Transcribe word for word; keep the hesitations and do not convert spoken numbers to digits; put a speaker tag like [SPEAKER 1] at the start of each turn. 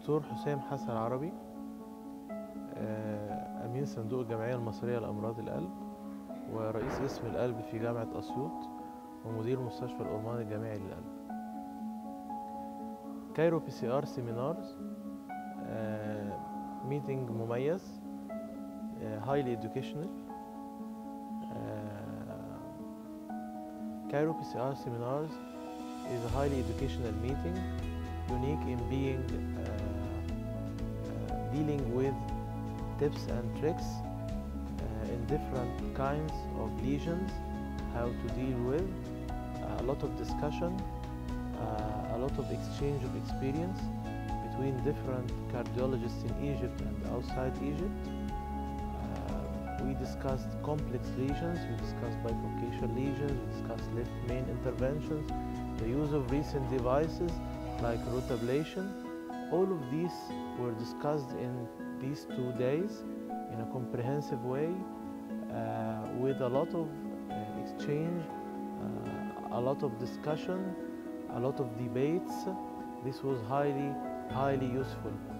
[SPEAKER 1] دكتور حسام حسن عربي، أمين صندوق الجمعية المصرية لأمراض القلب ورئيس قسم القلب في جامعة أسيوط ومدير مستشفى الأورمان الجامعي للقلب. كايرو بي سي آر سيمينارز ميتنج مميز highly educational. Cairo P C R Seminars is a highly educational meeting, unique in being uh, uh, dealing with tips and tricks uh, in different kinds of lesions, how to deal with, uh, a lot of discussion, uh, a lot of exchange of experience between different cardiologists in Egypt and outside Egypt. We discussed complex lesions, we discussed bifurcation lesions, we discussed left main interventions, the use of recent devices like rotablation. All of these were discussed in these two days in a comprehensive way uh, with a lot of uh, exchange, uh, a lot of discussion, a lot of debates. This was highly, highly useful.